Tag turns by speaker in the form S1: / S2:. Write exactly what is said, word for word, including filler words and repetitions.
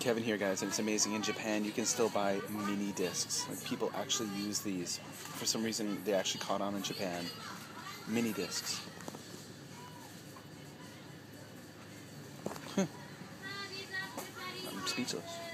S1: Kevin here, guys, and it's amazing. In Japan, you can still buy mini discs. Like, people actually use these. For some reason, they actually caught on in Japan. Mini discs. I'm speechless.